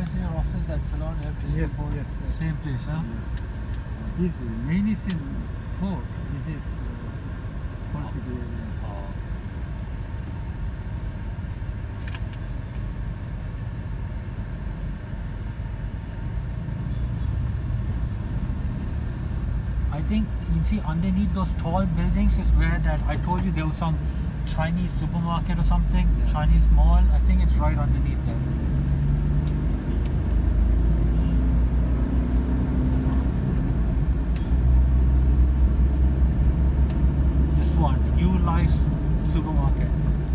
is your office, that salon, electricity Yes, board? yes. Same place, huh? This main is in Fort. This is Quantity area. I think you see underneath those tall buildings is where that I told you there was some Chinese supermarket or something, Yeah. Chinese mall. I think it's right underneath there. This one, New Life Supermarket.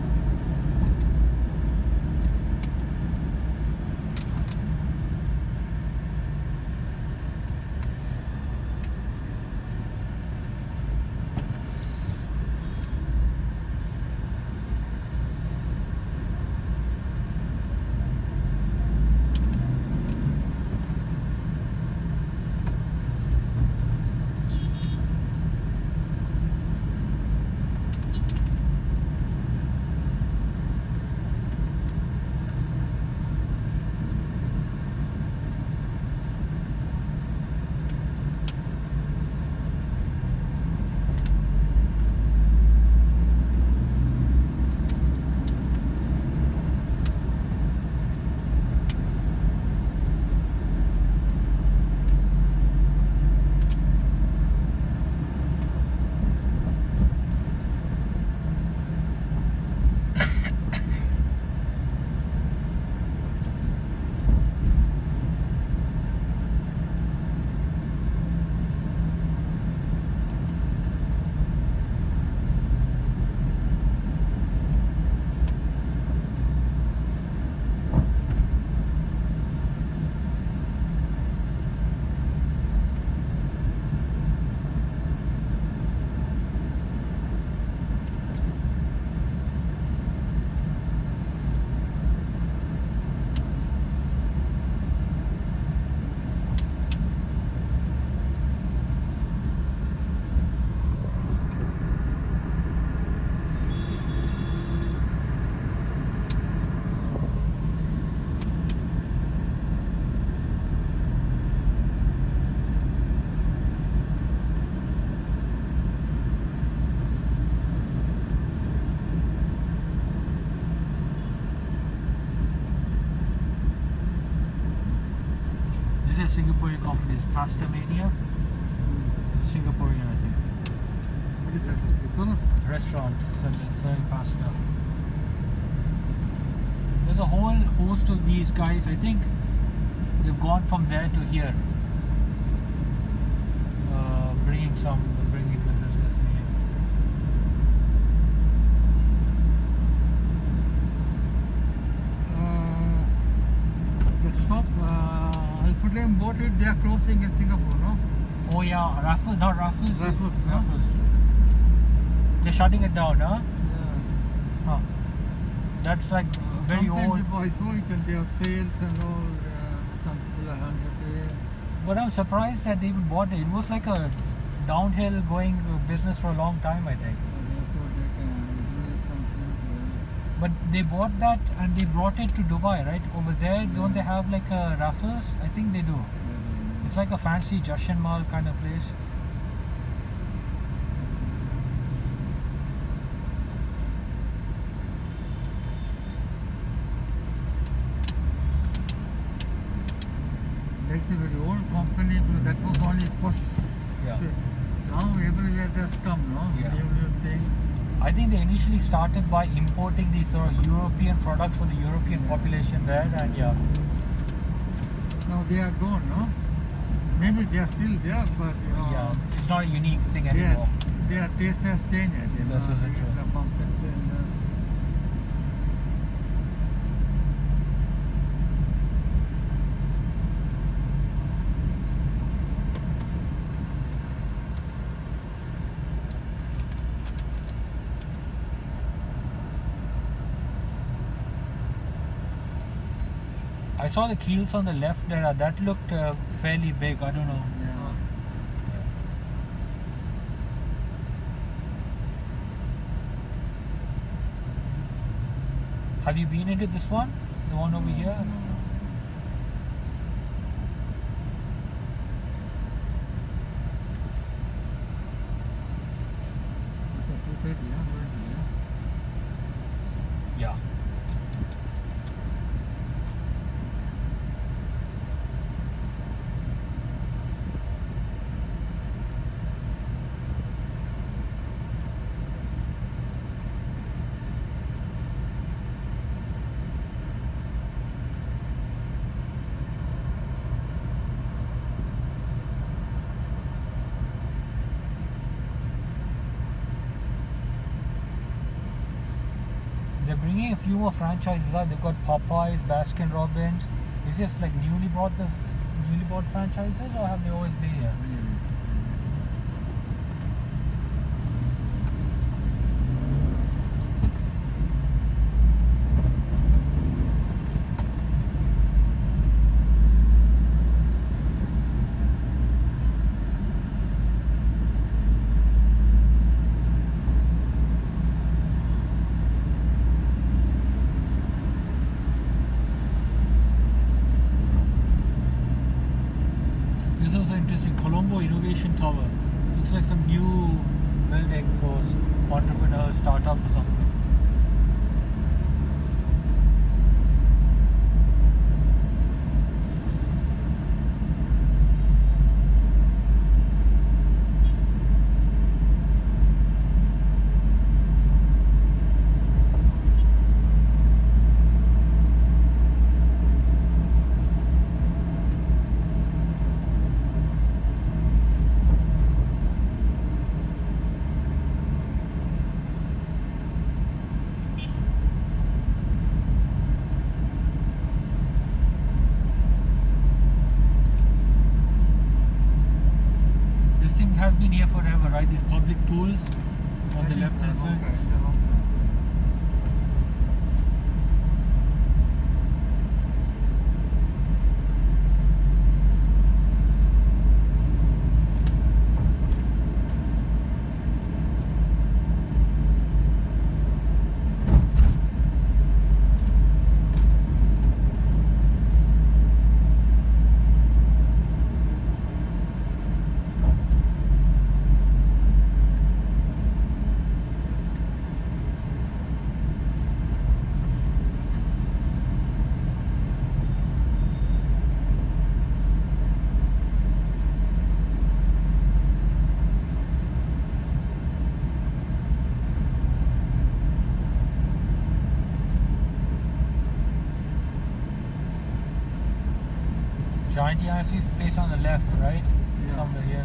This is a Singaporean company, it's Pasta Mania. Singaporean, I think. What is that? This one? Restaurant selling pasta. There's a whole host of these guys. I think they've gone from there to here, bringing the business in. The shop, Alfred bought it. They are closing in Singapore, no? Oh yeah, Raffles, not Raffles. Raffles, no? Raffles. They're shutting it down, huh? Yeah. Huh. That's like very Sometime old. before I saw it, and there are sales and all. Some people are 100. But I'm surprised that they even bought it. It was like a downhill going business for a long time, I think. But they bought that and they brought it to Dubai, right? Over there, don't they have like a Raffles? I think they do. It's like a fancy Jashan Mall kind of place. That's a very old company. That was only push. Yeah. Now everywhere there's come, no? Yeah. New things. I think they initially started by importing these sort of European products for the European population there, and yeah. Now they are gone, no? Maybe they are still there, but you know. Yeah, it's not a unique thing anymore. Their taste has changed. You know, This is true. the pumpkin changes. I saw the keels on the left there. That looked fairly big. I don't know. Yeah. Have you been into this one? The one over here? bringing a few more franchises out. They've got Popeyes, Baskin Robbins. Is this like newly bought franchises, or have they always been here? This is also interesting. Colombo Innovation Tower. Looks like some new building for entrepreneurs, startups or something. Has been here forever, right? These public pools on the left hand side. Giant ERC's place on the left, right? Yeah. Somewhere here.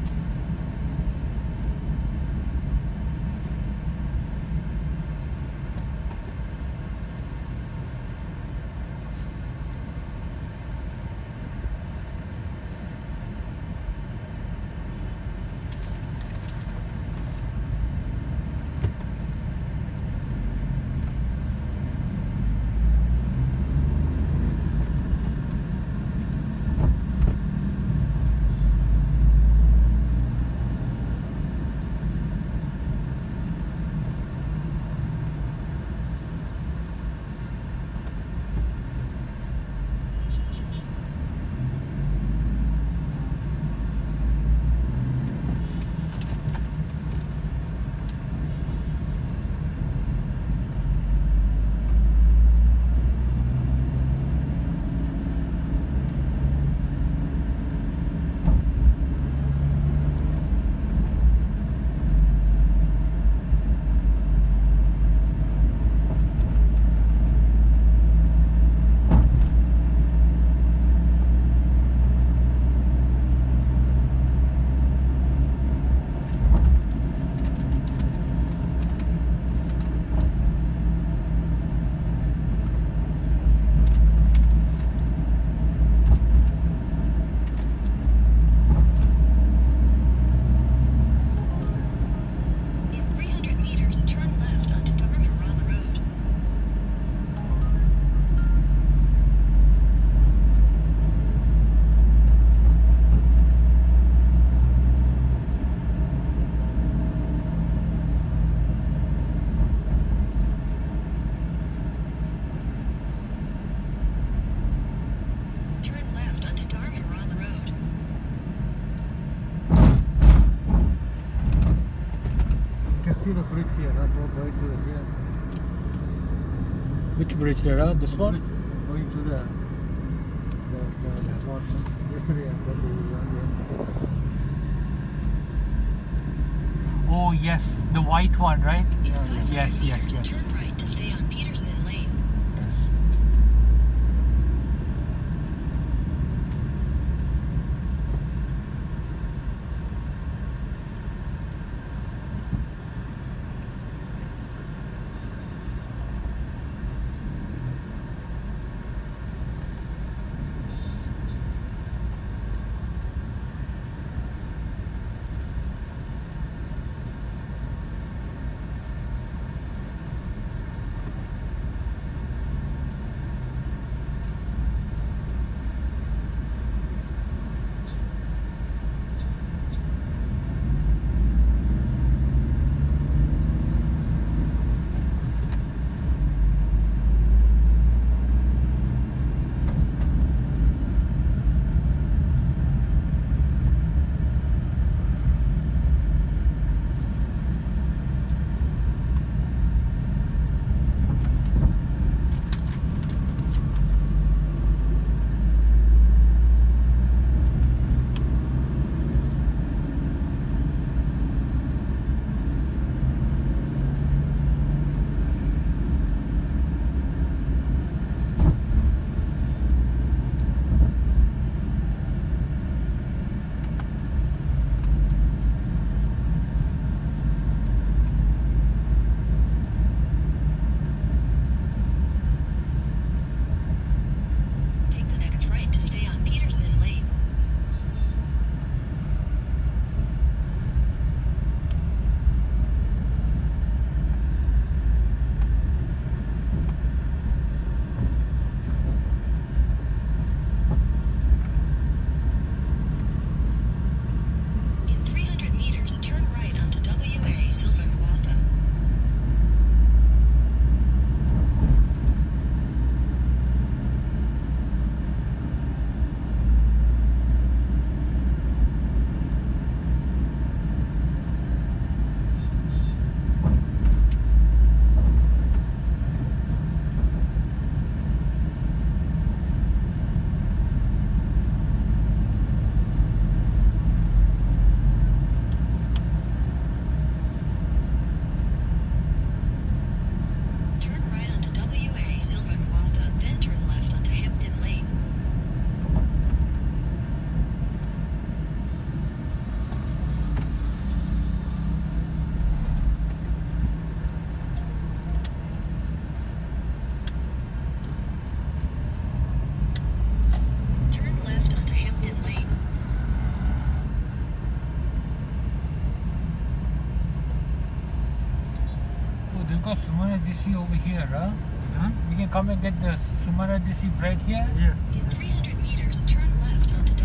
See the bridge here, going to here. Which bridge there? This one? Going to the one yesterday. Oh yes, the white one, right? Yeah. Yes. Turn right to stay on Peterson Lane. Yes. Desi over here, huh? Huh? We can come and get the Sumara Desi bread here. Yes. In 300 meters, turn left onto